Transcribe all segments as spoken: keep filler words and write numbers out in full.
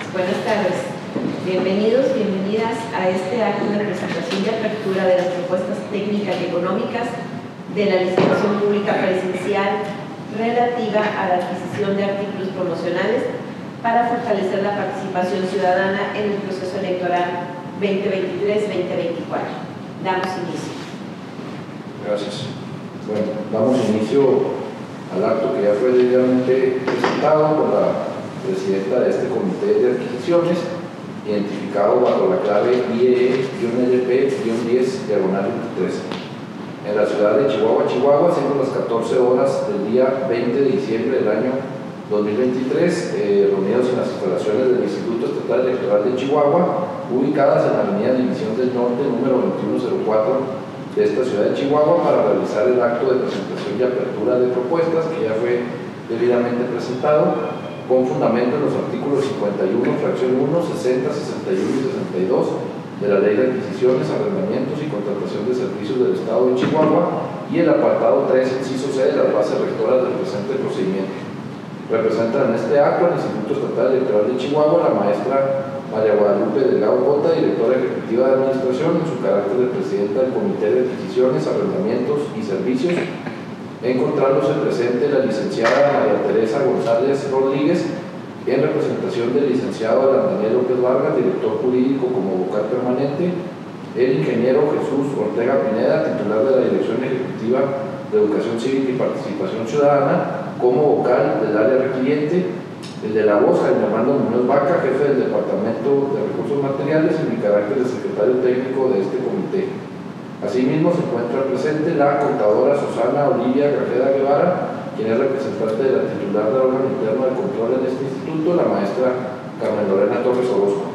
Buenas tardes. Bienvenidos, bienvenidas a este acto de presentación y apertura de las propuestas técnicas y económicas de la licitación pública presencial relativa a la adquisición de artículos promocionales para fortalecer la participación ciudadana en el proceso electoral veinte veintitrés veinte veinticuatro. Damos inicio. Gracias. Bueno, damos inicio al acto que ya fue debidamente presentado por la presidenta de este comité de adquisiciones, identificado bajo la clave I E E L P diez diagonal veintitrés. En la ciudad de Chihuahua, Chihuahua, siendo las catorce horas del día veinte de diciembre del año dos mil veintitrés, eh, reunidos en las instalaciones del Instituto Estatal Electoral de Chihuahua, ubicadas en la avenida División del Norte, número veintiuno cero cuatro de esta ciudad de Chihuahua, para realizar el acto de presentación y apertura de propuestas que ya fue debidamente presentado, con fundamento en los artículos cincuenta y uno, fracción uno, sesenta, sesenta y uno y sesenta y dos de la Ley de Adquisiciones, Arrendamientos y Contratación de Servicios del Estado de Chihuahua y el apartado tres, inciso C, de las bases rectoras del presente procedimiento. Representan en este acto al Instituto Estatal Electoral de Chihuahua la maestra María Guadalupe Delgado Cota, directora ejecutiva de Administración, en su carácter de presidenta del Comité de Adquisiciones, Arrendamientos y Servicios, encontrándose presente la licenciada María Teresa González Rodríguez, en representación del licenciado Alan Daniel López Vargas, director jurídico como vocal permanente, el ingeniero Jesús Ortega Pineda, titular de la Dirección Ejecutiva de Educación Cívica y Participación Ciudadana, como vocal del área requiriente, el de la voz, Jaime Armando Muñoz Vaca, jefe del Departamento de Recursos Materiales, en mi carácter de secretario técnico de este comité. Asimismo, se encuentra presente la contadora Susana Olivia Grajeda Guevara, quien es representante de la titular del órgano interno de control en este instituto, la maestra Carmen Lorena Torres Orozco.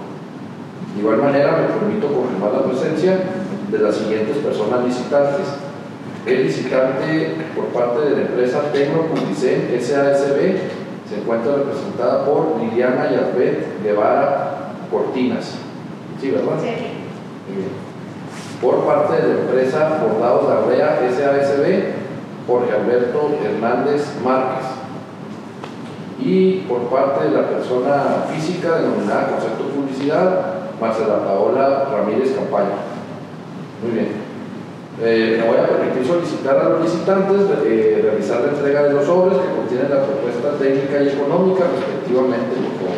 De igual manera, me permito confirmar la presencia de las siguientes personas licitantes. El licitante por parte de la empresa Tecno Publicen S A S B se encuentra representada por Liliana Yazbet Guevara Cortinas. ¿Sí, verdad? Sí. Muy bien. Por parte de la empresa Bordados Larrea S A S B, Jorge Alberto Hernández Márquez. Y por parte de la persona física denominada Concepto Publicidad, Marcela Paola Ramírez Campaña. Muy bien. Eh, me voy a permitir solicitar a los licitantes eh, realizar la entrega de los sobres que contienen la propuesta técnica y económica respectivamente, por favor.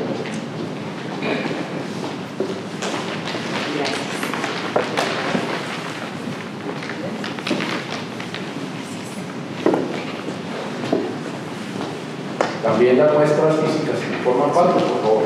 También las muestras físicas que forman parte, por favor.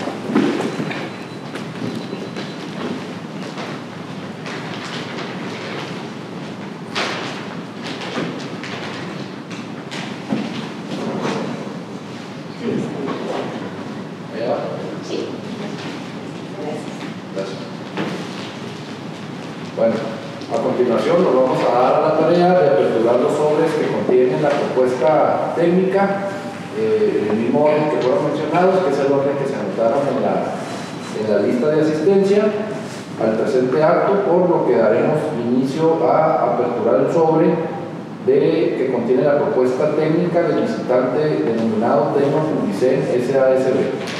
Bueno, a continuación nos vamos a dar a la tarea de aperturar los sobres que contienen la propuesta técnica, eh, en el mismo orden que fueron mencionados, que es el orden que se anotaron en la, en la lista de asistencia al presente acto, por lo que daremos inicio a aperturar el sobre de, que contiene la propuesta técnica del licitante denominado Tecno Publicen S A S B.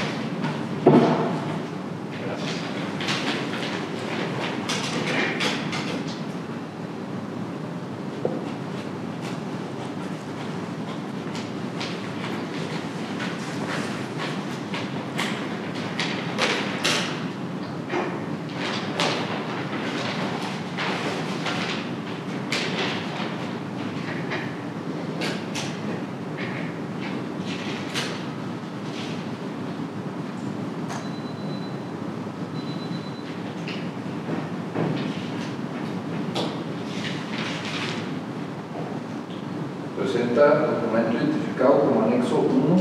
Presenta documento identificado como anexo uno.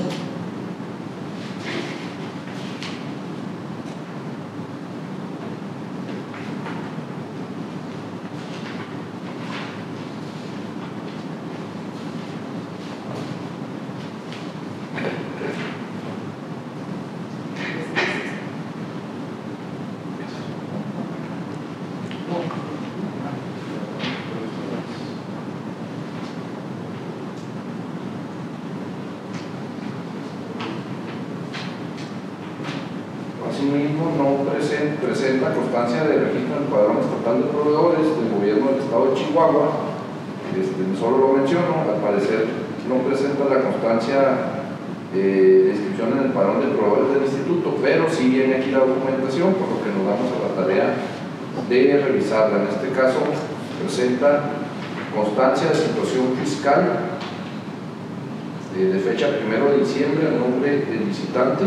Asimismo, no presen, presenta constancia de registro en el padrón estatal de proveedores del gobierno del estado de Chihuahua. Este, solo lo menciono, al parecer no presenta la constancia eh, de inscripción en el padrón de proveedores del instituto, pero sí viene aquí la documentación, por lo que nos damos a la tarea de revisarla. En este caso, presenta constancia de situación fiscal eh, de fecha primero de diciembre a nombre del visitante.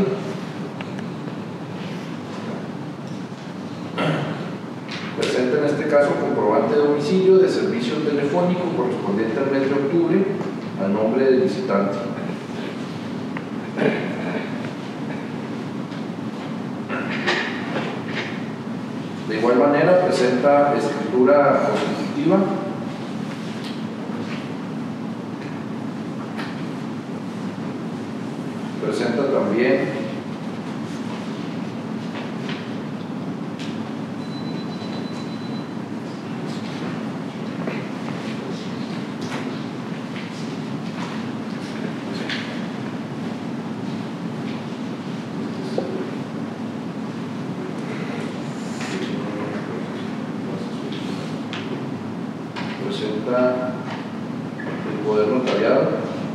Presenta en este caso comprobante de domicilio de servicio telefónico correspondiente al mes de octubre a nombre del visitante. De igual manera presenta escritura constitutiva presenta también presenta el poder notariado,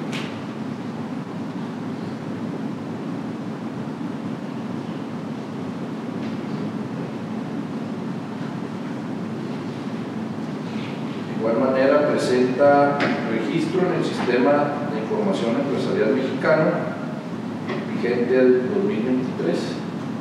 de igual manera presenta registro en el sistema de información empresarial mexicano vigente del dos mil veintitrés.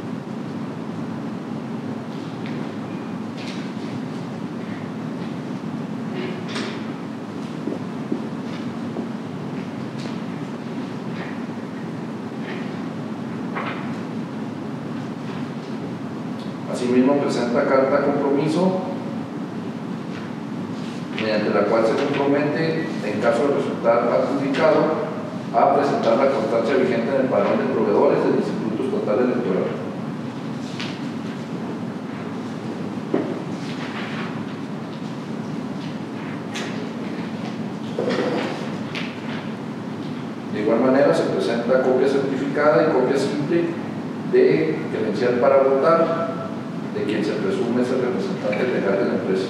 Asimismo presenta carta compromiso mediante la cual se compromete, en caso de resultar adjudicado, a presentar la constancia vigente en el padrón de proveedores del Instituto Estatal Electoral. De igual manera se presenta copia certificada y copia simple de credencial para votar de quien se presume es el representante legal de la empresa.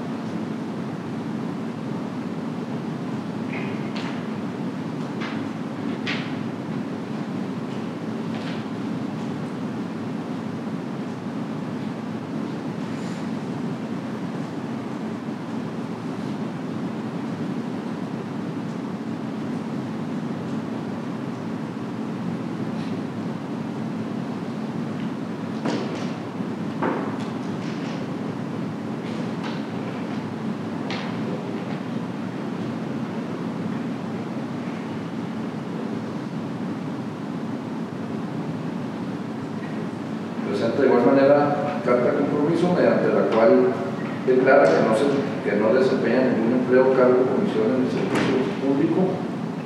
Presenta de igual manera carta de compromiso mediante la cual declara que no, se, que no desempeña ningún empleo, cargo o comisión en el servicio público.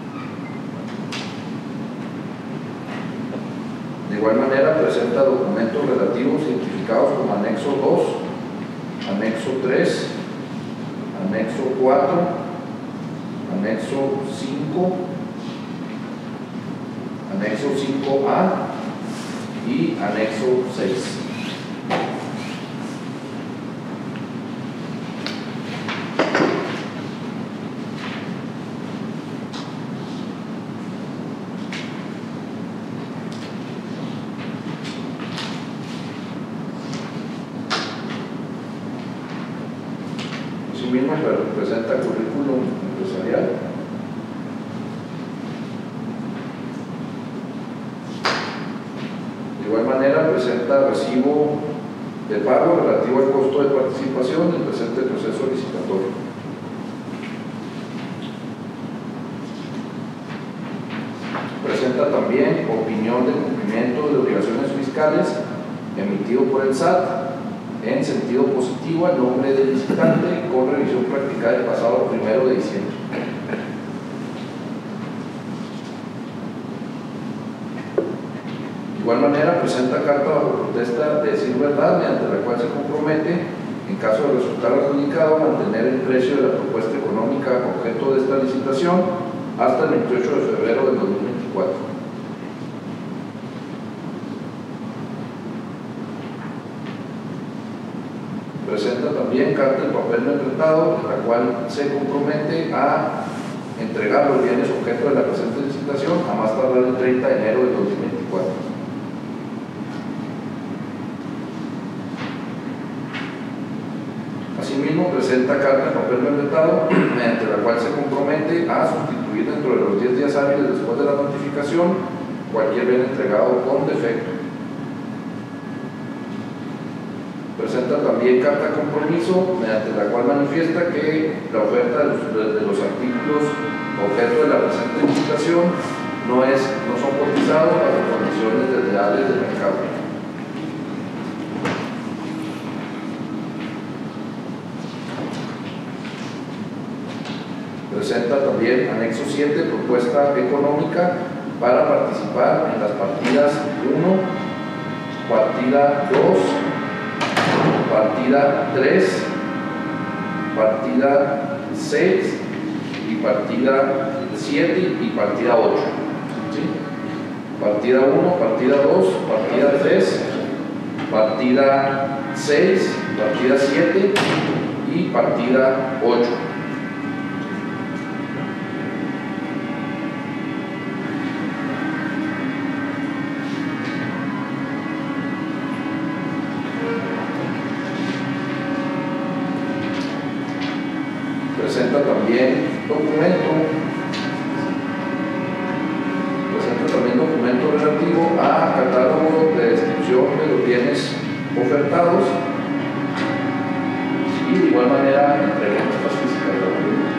De igual manera presenta documentos relativos identificados como anexo dos, anexo tres, anexo cuatro, anexo cinco, anexo cinco A y anexo seis. Asimismo, presenta currículum empresarial. De igual manera presenta recibo de pago relativo al costo de participación del presente proceso licitatorio. Presenta también opinión de cumplimiento de obligaciones fiscales emitido por el S A T en sentido positivo al nombre del licitante con revisión practicada el pasado primero de diciembre. De igual manera presenta carta bajo protesta de decir verdad mediante la cual se compromete, en caso de resultar adjudicado, mantener el precio de la propuesta económica objeto de esta licitación hasta el veintiocho de febrero del dos mil veinticuatro. Presenta también carta de papel membretado, en la cual se compromete a entregar los bienes objeto de la presente licitación a más tardar el treinta de enero de dos mil veinticuatro. Asimismo, presenta carta de papel membretado, mediante la cual se compromete a sustituir dentro de los diez días hábiles después de la notificación cualquier bien entregado con defecto. Presenta también carta de compromiso, mediante la cual manifiesta que la oferta de los, de los artículos objeto de la presente licitación no, es, no son cotizados a las condiciones desleales del mercado. Presenta también anexo siete, propuesta económica para participar en las partidas uno, partida dos, partida tres, partida seis y partida siete y partida ocho. ¿Sí? Partida uno, partida dos, partida tres, partida seis, partida siete y partida ocho. Presenta también documento, presenta también documento relativo a catálogo de descripción de los bienes ofertados y de igual manera entrega nuestras físicas de la película.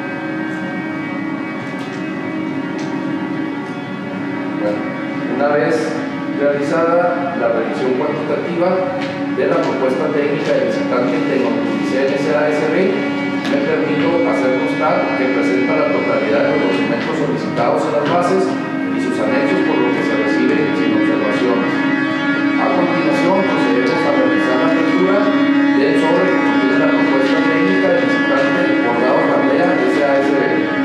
Bueno, una vez realizada la revisión cuantitativa de la propuesta técnica del licitante Tecnopublicidad S A S B, me permito hacer constar que presenta la totalidad de los documentos solicitados en las bases y sus anexos, por lo que se recibe sin observaciones. A continuación, procedemos a realizar la lectura del sobre que contiene la propuesta técnica del licitante Bordado Caldea S A S B.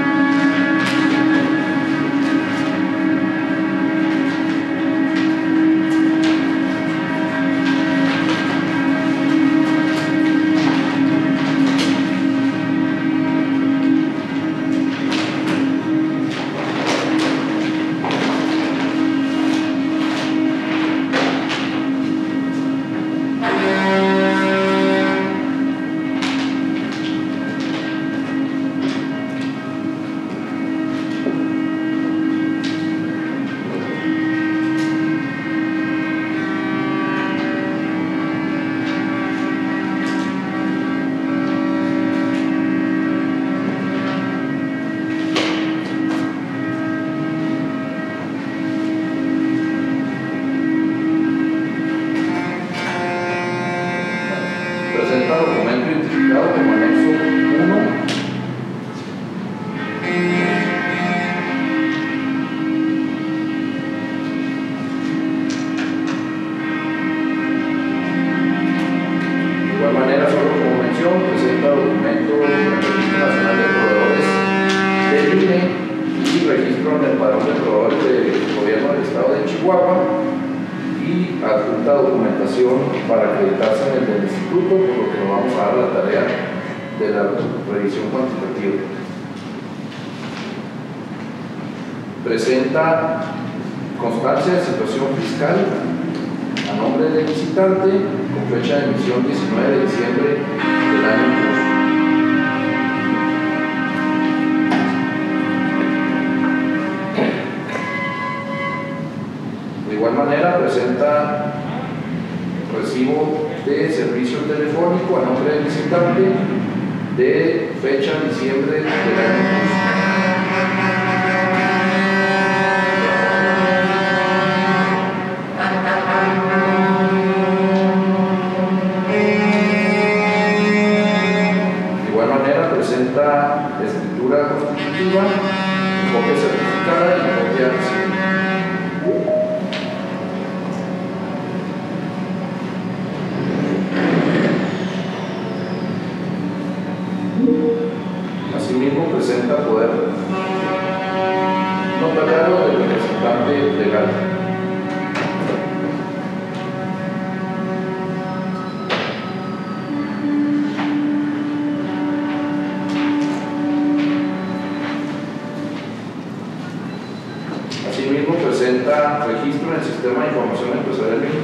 Documento identificado como anexo uno. De igual manera, solo como mención, presenta documento del Registro Nacional de Proveedores del I N E y registro en el Padrón de Proveedores del Gobierno del Estado de Chihuahua, y adjunta documentación para acreditarse en el del instituto, por lo que nos vamos a dar la tarea de la revisión cuantitativa. Presenta constancia de situación fiscal a nombre del licitante con fecha de emisión diecinueve de diciembre del año en curso. De igual manera, presenta recibo de servicio telefónico a nombre del licitante de fecha diciembre del año en curso. De igual manera, presenta escritura constitutiva, copia certificada y copia recibida. Asimismo, presenta poder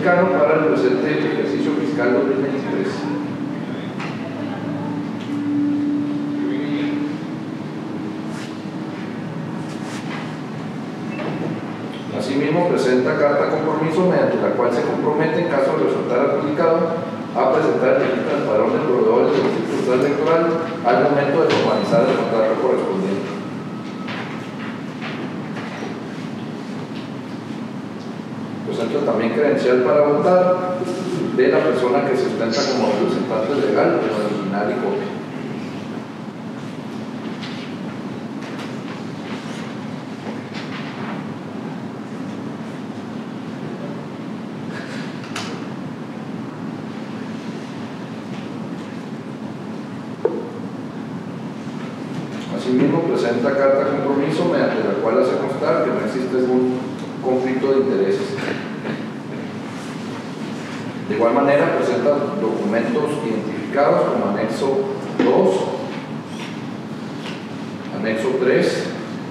mexicano para el presente ejercicio fiscal dos mil veintitrés. Asimismo, presenta carta compromiso mediante la cual se compromete, en caso de resultar adjudicado, a presentar el registro del padrón de proveedores del Instituto Electoral al momento de formalizar el contrato correspondiente. Presenta también credencial para votar de la persona que se ostenta como representante legal, el original y copia. Asimismo, presenta carta de compromiso mediante la cual hace constar que no existe ningún conflicto de intereses. De igual manera, presenta documentos identificados como anexo dos, anexo tres,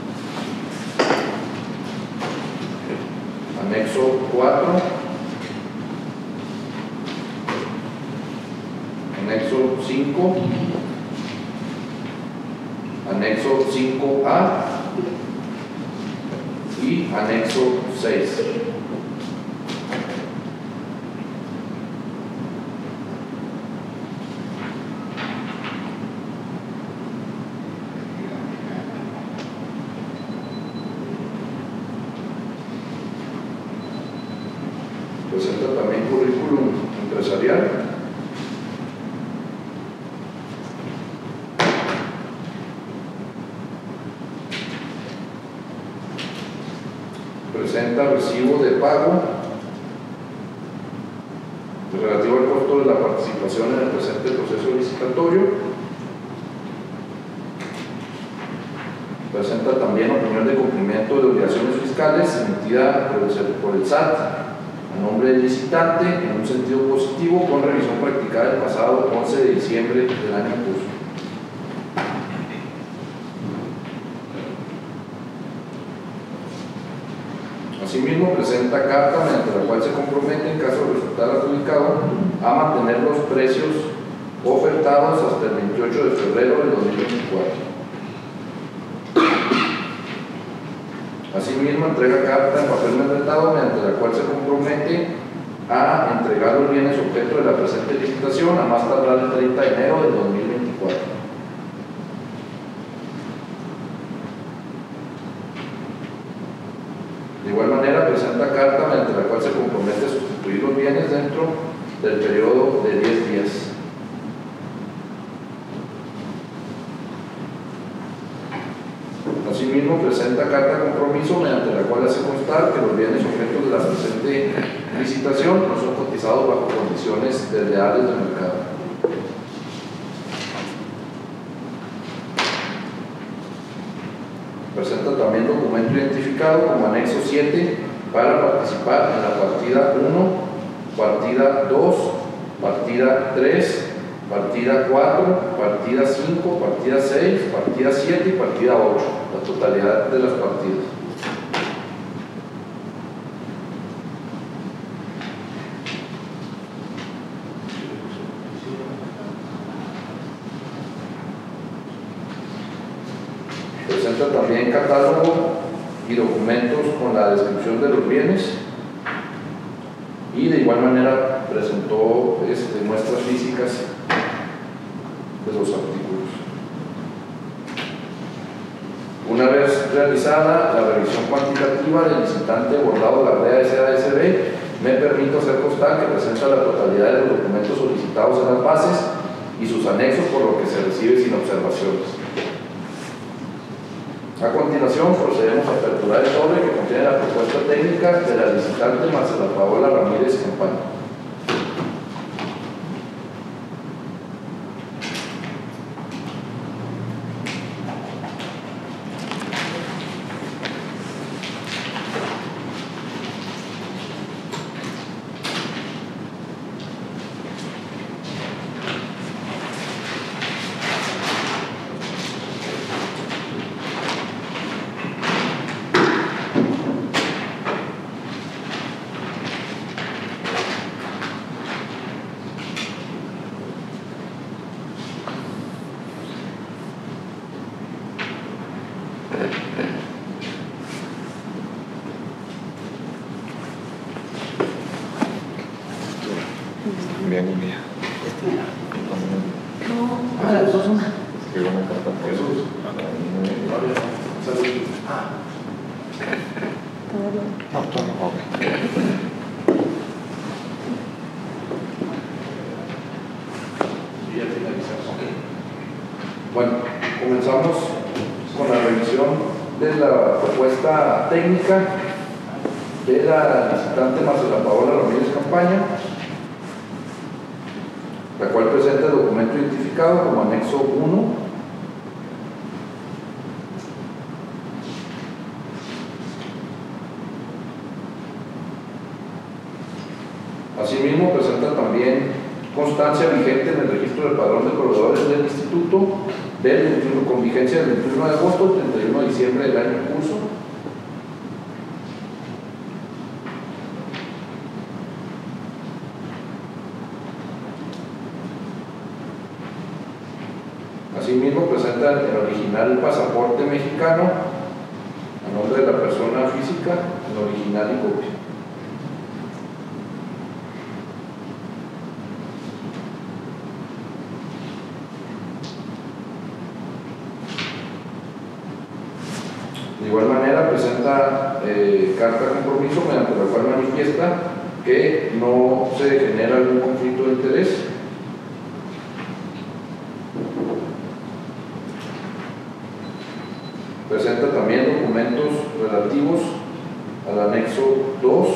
anexo cuatro, anexo cinco, anexo cinco A y anexo seis. Presenta también currículum empresarial. Presenta recibo de pago relativo al costo de la participación en el presente proceso licitatorio. Presenta también opinión de cumplimiento de obligaciones fiscales emitida por el, por el S A T a nombre del licitante en un sentido positivo, con revisión practicada el pasado once de diciembre del año en curso. Asimismo, presenta carta mediante la cual se compromete, en caso de resultar adjudicado, a mantener los precios ofertados hasta el veintiocho de febrero del dos mil veinticuatro. Asimismo, entrega carta en papel membretado mediante la cual se compromete a entregar los bienes objeto de la presente licitación a más tardar el treinta de enero del dos mil veinticuatro. De igual manera, presenta carta mediante la cual se compromete a sustituir los bienes dentro del periodo de diez días. Asimismo, presenta carta de compromiso mediante la cual hace constar que los bienes objetos de la presente licitación no son cotizados bajo condiciones desleales de mercado. Presenta también documento identificado como anexo siete para participar en la partida uno, partida dos, partida tres, partida cuatro, partida cinco, partida seis, partida siete y partida ocho, la totalidad de las partidas. Presenta también catálogo y documentos con la descripción de los bienes, y de igual manera presentó este, muestras físicas de los artículos. Una vez realizada la revisión cuantitativa del licitante bordado Larrea S A S B, me permito hacer constar que presenta la totalidad de los documentos solicitados en las bases y sus anexos, por lo que se recibe sin observaciones. A continuación, procedemos a aperturar el sobre que contiene la propuesta técnica de la licitante Marcela Paola Ramírez Campaña. Bien, un día. No, a las dos una. Escribo una carta por Jesús. Salud. Ah. No, todo no, ok. Y ya finalizamos. Bueno, comenzamos con la revisión de la propuesta técnica de la licitante Marcela Paola Ramírez Campaña, la cual presenta el documento identificado como anexo uno. Asimismo, presenta también constancia vigente en el registro del padrón de proveedores del Instituto del veintiuno, con vigencia del veintiuno de agosto al treinta y uno de diciembre del año en curso. Asimismo, presenta el original pasaporte mexicano a nombre de la persona física, el original y copia. De igual manera, presenta eh, carta de compromiso mediante la cual manifiesta que no se genera algún conflicto de interés. Presenta también documentos relativos al anexo dos,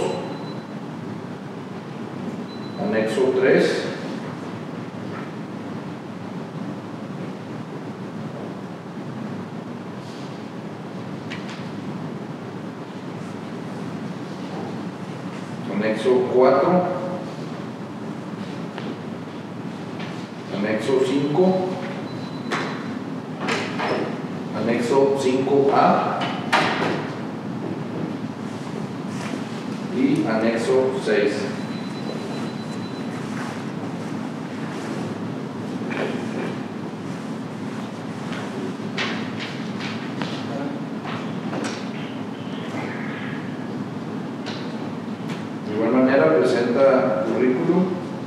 anexo tres, anexo cuatro, anexo cinco, anexo cinco A y anexo seis. De igual manera presenta currículum,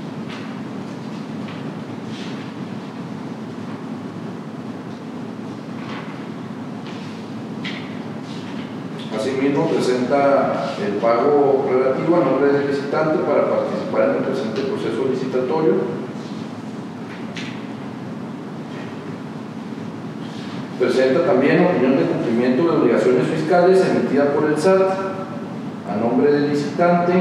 asimismo presenta el pago relativo a nombre del licitante para participar en el presente proceso licitatorio. Presenta también opinión de cumplimiento de obligaciones fiscales emitida por el S A T a nombre del licitante.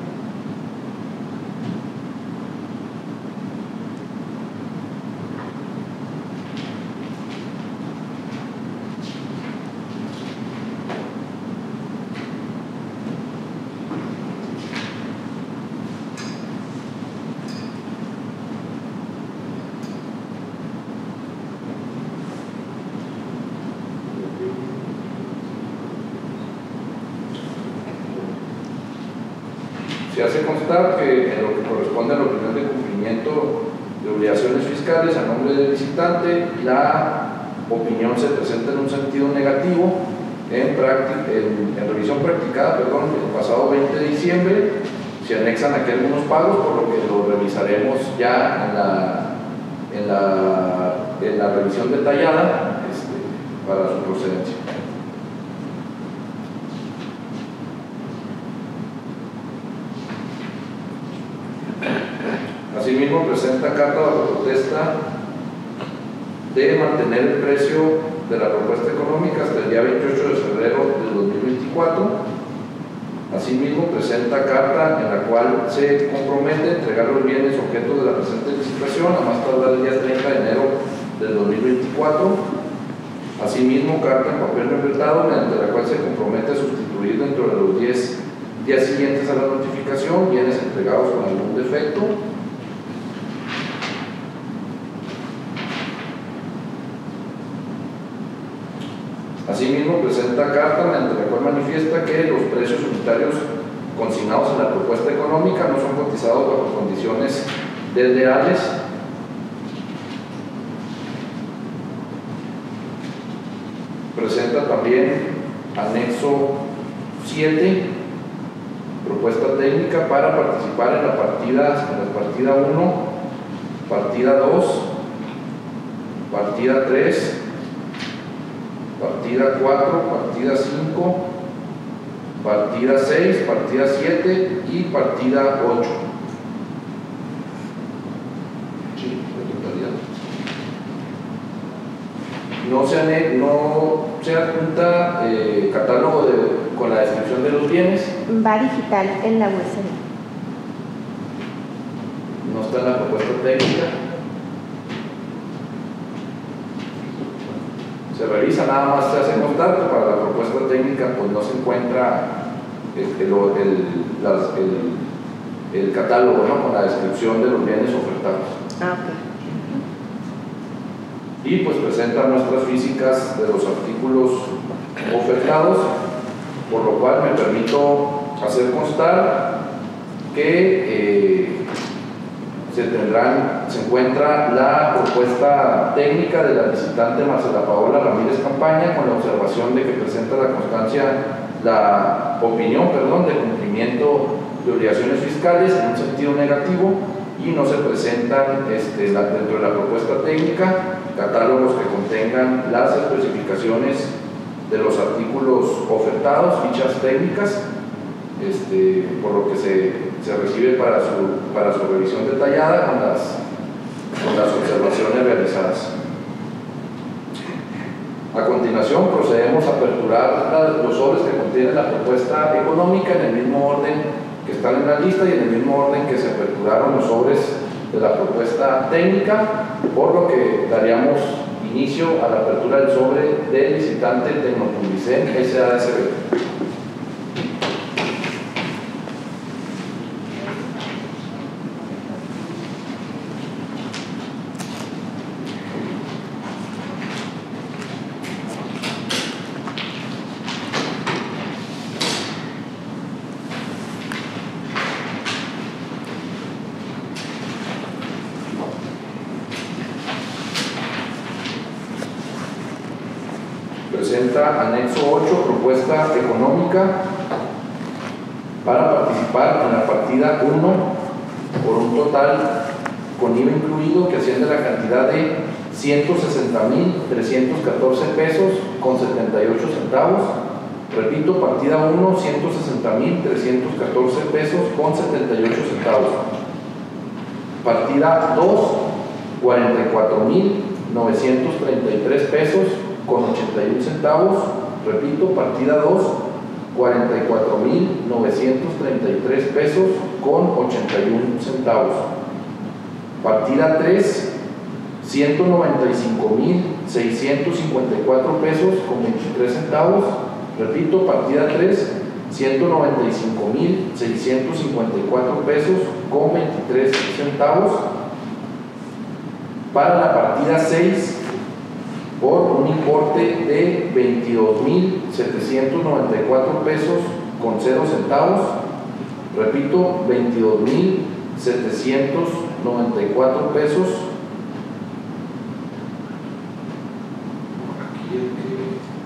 Se hace constar que en lo que corresponde a la opinión de cumplimiento de obligaciones fiscales a nombre del licitante, la opinión se presenta en un sentido negativo en, en, en revisión practicada perdón, el pasado veinte de diciembre. Se anexan aquí algunos pagos, por lo que lo revisaremos ya en la, en la, en la revisión detallada este, para su procedencia. Asimismo, presenta carta de protesta de mantener el precio de la propuesta económica hasta el día veintiocho de febrero del dos mil veinticuatro. Asimismo, presenta carta en la cual se compromete a entregar los bienes objeto de la presente licitación a más tardar el día treinta de enero del dos mil veinticuatro. Asimismo, carta en papel membretado mediante la cual se compromete a sustituir dentro de los diez días siguientes a la notificación bienes entregados con algún defecto. Asimismo, presenta carta mediante la cual manifiesta que los precios unitarios consignados en la propuesta económica no son cotizados bajo condiciones desleales. Presenta también anexo siete, propuesta propuesta técnica para participar en la partida, en la partida uno, partida dos, partida tres, partida cuatro, partida cinco, partida seis, partida siete y partida ocho. Sí, la totalidad. No se, ane, no se adjunta eh, catálogo de, con la descripción de los bienes. Va digital en la U S D. No está en la propuesta técnica. Se revisa, nada más se hace constar que para la propuesta técnica pues no se encuentra el, el, el, las, el, el catálogo, ¿no?, con la descripción de los bienes ofertados. Ah, ok. Y pues presenta muestras físicas de los artículos ofertados, por lo cual me permito hacer constar que eh, se tendrán, se encuentra la propuesta técnica de la visitante Marcela Paola Ramírez Campaña, con la observación de que presenta la constancia, la opinión, perdón, de cumplimiento de obligaciones fiscales en un sentido negativo, y no se presentan este, la, dentro de la propuesta técnica catálogos que contengan las especificaciones de los artículos ofertados, fichas técnicas, este, por lo que se, se recibe para su, para su revisión detallada con las, con las observaciones realizadas. A continuación procedemos a aperturar la, los sobres que contienen la propuesta económica en el mismo orden que están en la lista y en el mismo orden que se aperturaron los sobres de la propuesta técnica, por lo que daríamos inicio a la apertura del sobre del licitante Tecnopublicen S A S B. Presenta anexo ocho, propuesta económica para participar en la partida uno por un total con I V A incluido que asciende a la cantidad de ciento sesenta mil trescientos catorce pesos con setenta y ocho centavos. Repito, partida uno, ciento sesenta mil trescientos catorce pesos con setenta y ocho centavos. Partida dos, cuarenta y cuatro mil novecientos treinta y tres pesos con ochenta y un centavos. Repito, partida dos, cuarenta y cuatro mil novecientos treinta y tres pesos con ochenta y un centavos. Partida tres, ciento noventa y cinco mil seiscientos cincuenta y cuatro pesos con veintitrés centavos. Repito, partida tres, ciento noventa y cinco mil seiscientos cincuenta y cuatro pesos con veintitrés centavos. Para la partida seis, por un importe de veintidós mil setecientos noventa y cuatro pesos con cero centavos. Repito, veintidós mil setecientos noventa y cuatro pesos. Aquí el que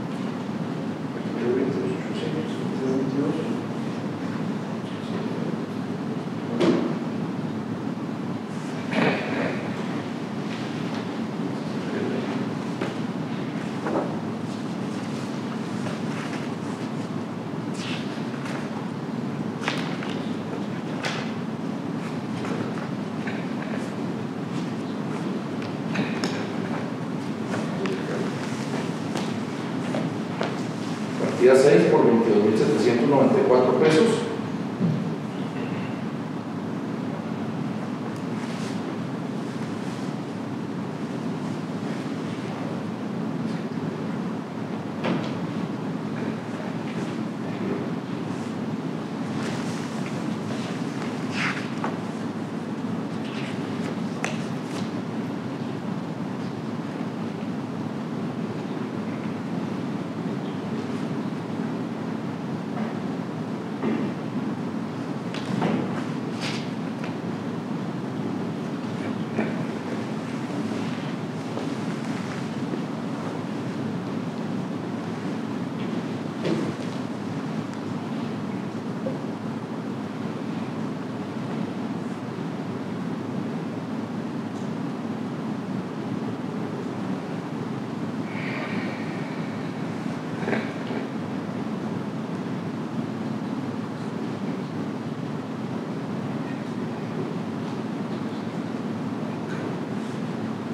partida seis por veintidós mil setecientos noventa y cuatro pesos.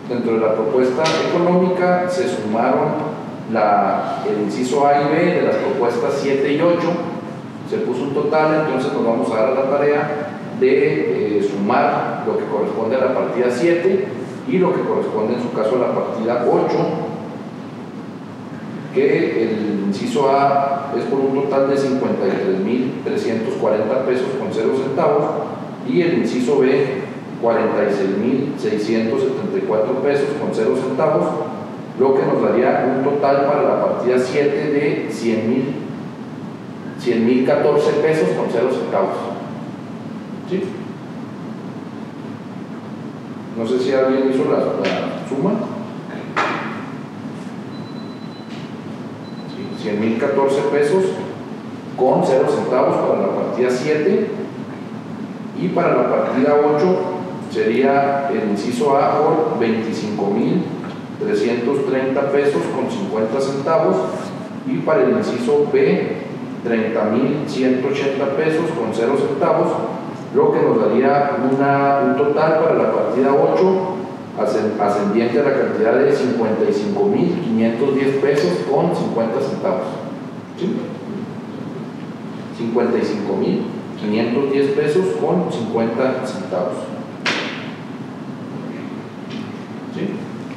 Dentro de la propuesta económica se sumaron la, el inciso A y B de las propuestas siete y ocho, se puso un total, entonces nos vamos a dar a la tarea de eh, sumar lo que corresponde a la partida siete y lo que corresponde en su caso a la partida ocho, que el inciso A es por un total de cincuenta y tres mil trescientos cuarenta pesos con cero centavos y el inciso B cuarenta y seis mil seiscientos setenta y cuatro pesos con cero centavos, lo que nos daría un total para la partida siete de cien mil catorce pesos con cero centavos. ¿Sí? No sé si alguien hizo la, la suma. Sí, cien mil catorce pesos con cero centavos para la partida siete, y para la partida ocho sería el inciso A por veinticinco mil trescientos treinta pesos con cincuenta centavos, y para el inciso B treinta mil ciento ochenta pesos con cero centavos, lo que nos daría una, un total para la partida ocho ascendiente a la cantidad de cincuenta y cinco mil quinientos diez pesos con cincuenta centavos. ¿Sí? cincuenta y cinco mil quinientos diez pesos con cincuenta centavos. ¿Sí?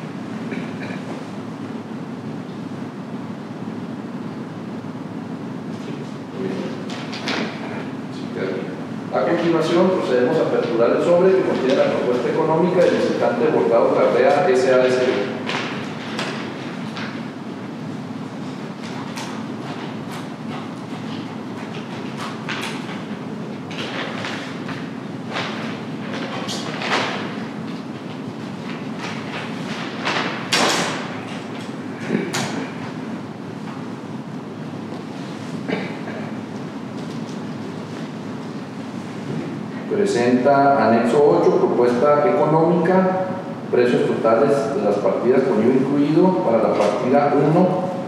A continuación procedemos a aperturar el sobre que contiene la propuesta económica del licitante Bordado Carrea S A S B. Presenta anexo ocho, propuesta económica, precios totales de las partidas con I V A incluido para la partida uno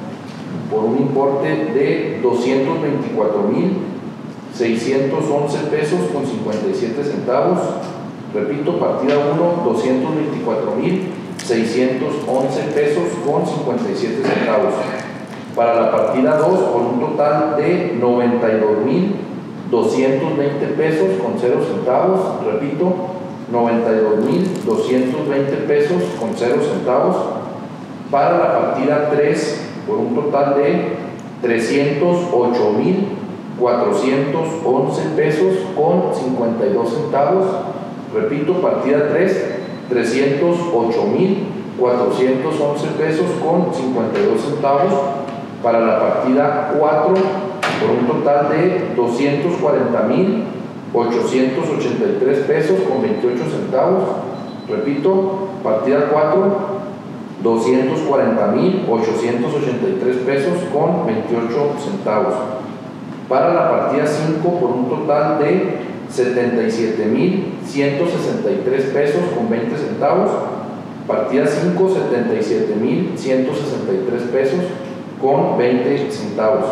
por un importe de doscientos veinticuatro mil seiscientos once pesos con cincuenta y siete centavos. Repito, partida uno, doscientos veinticuatro mil seiscientos once pesos con cincuenta y siete centavos. Para la partida dos por un total de noventa y dos mil doscientos veinte pesos con cero centavos, repito, noventa y dos mil doscientos veinte pesos con cero centavos. Para la partida tres por un total de trescientos ocho mil cuatrocientos once pesos con cincuenta y dos centavos, repito, partida tres, trescientos ocho mil cuatrocientos once pesos con cincuenta y dos centavos. Para la partida cuatro por un total de doscientos cuarenta mil ochocientos ochenta y tres pesos con veintiocho centavos, repito, partida cuatro, doscientos cuarenta mil ochocientos ochenta y tres pesos con veintiocho centavos. Para la partida cinco por un total de setenta y siete mil ciento sesenta y tres pesos con veinte centavos, partida cinco, setenta y siete mil ciento sesenta y tres pesos con veinte centavos.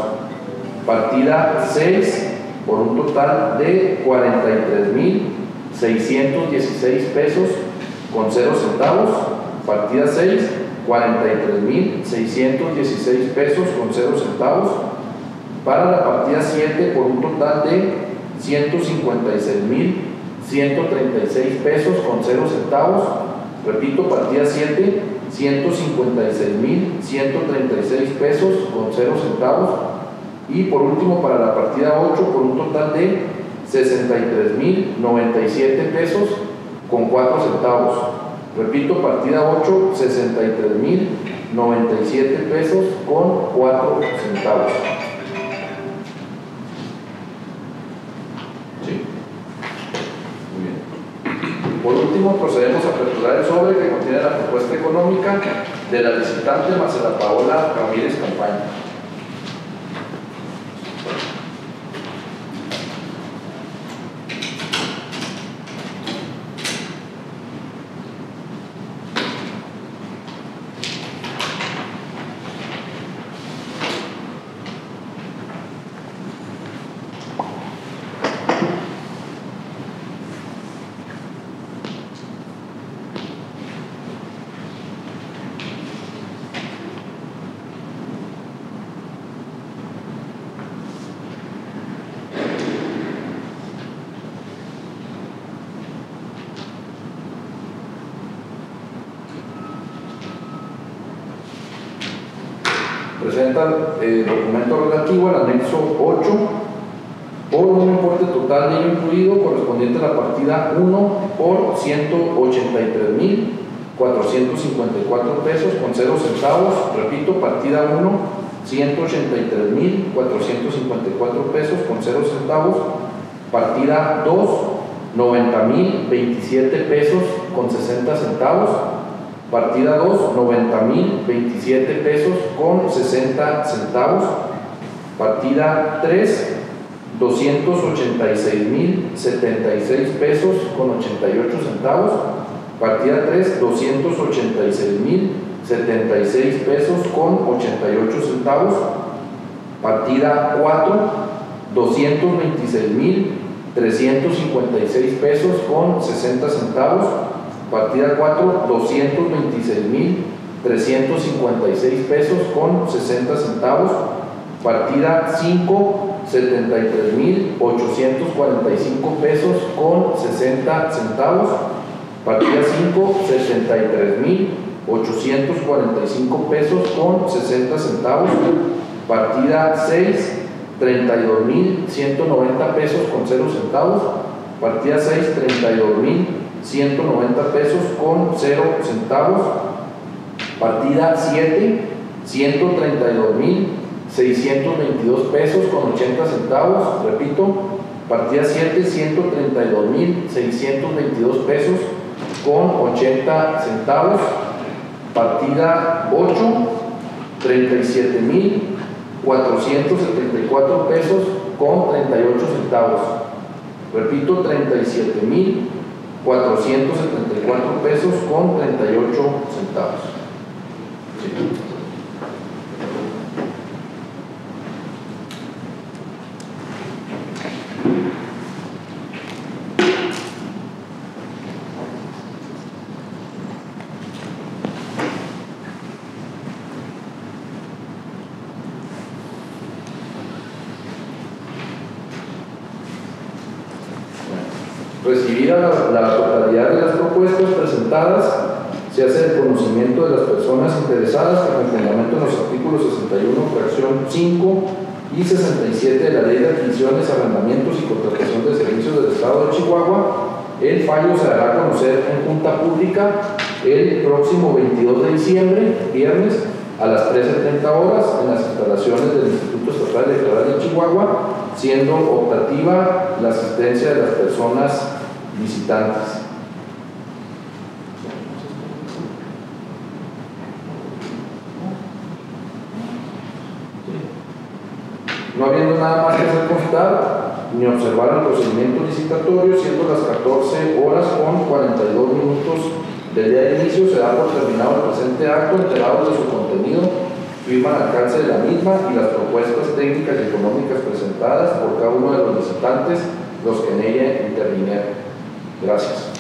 Partida seis por un total de cuarenta y tres mil seiscientos dieciséis pesos con cero centavos. Partida seis, cuarenta y tres mil seiscientos dieciséis pesos con cero centavos. Para la partida siete por un total de ciento cincuenta y seis mil ciento treinta y seis pesos con cero centavos. Repito, partida siete, ciento cincuenta y seis mil ciento treinta y seis pesos con cero centavos. Y por último, para la partida ocho por un total de sesenta y tres mil noventa y siete pesos con cuatro centavos. Repito, partida ocho, sesenta y tres mil noventa y siete pesos con cuatro centavos. ¿Sí? Muy bien. Por último, procedemos a aperturar el sobre que contiene la propuesta económica de la licitante Marcela Paola Ramírez Campaña. presenta el documento relativo al anexo ocho por un importe total de ello incluido correspondiente a la partida uno por ciento ochenta y tres mil cuatrocientos cincuenta y cuatro pesos con cero centavos. Repito, partida uno, ciento ochenta y tres mil cuatrocientos cincuenta y cuatro pesos con cero centavos. Partida dos, noventa mil veintisiete pesos con sesenta centavos. Partida dos, noventa mil veintisiete pesos con sesenta centavos. Partida tres, doscientos ochenta y seis mil setenta y seis pesos con ochenta y ocho centavos. Partida tres, doscientos ochenta y seis mil setenta y seis pesos con ochenta y ocho centavos. Partida cuatro, doscientos veintiséis mil trescientos cincuenta y seis pesos con sesenta centavos. Partida cuatro, doscientos veintiséis mil trescientos cincuenta y seis pesos con sesenta centavos. Partida cinco, setenta y tres mil ochocientos cuarenta y cinco pesos con sesenta centavos. Partida cinco, setenta y tres mil ochocientos cuarenta y cinco pesos con sesenta centavos. Partida seis, treinta y dos mil ciento noventa pesos con cero centavos. Partida seis, treinta y dos mil ciento noventa pesos con cero centavos. Partida siete, ciento treinta y dos mil seiscientos veintidós pesos con ochenta centavos. Repito, partida siete, ciento treinta y dos mil seiscientos veintidós pesos con ochenta centavos. Partida ocho, treinta y siete mil cuatrocientos setenta y cuatro pesos con treinta y ocho centavos. Repito, treinta y siete mil cuatrocientos setenta y cuatro pesos con treinta y ocho centavos. Sí. Recibida la, la totalidad de las propuestas presentadas, se hace el conocimiento de las personas interesadas que, con fundamento en los artículos sesenta y uno, fracción cinco y sesenta y siete de la Ley de Adquisiciones, Arrendamientos y Contratación de Servicios del Estado de Chihuahua, el fallo se dará a conocer en junta pública el próximo veintidós de diciembre, viernes, a las trece treinta horas, en las instalaciones del Instituto Estatal Electoral de Chihuahua, siendo optativa la asistencia de las personas visitantes. No habiendo nada más que hacer constar ni observar el procedimiento licitatorio, siendo las catorce horas con cuarenta y dos minutos del día de inicio, se da por terminado el presente acto, enterados de su contenido, firma al alcance de la misma y las propuestas técnicas y económicas presentadas por cada uno de los licitantes, los que en ella intervinieron. Gracias.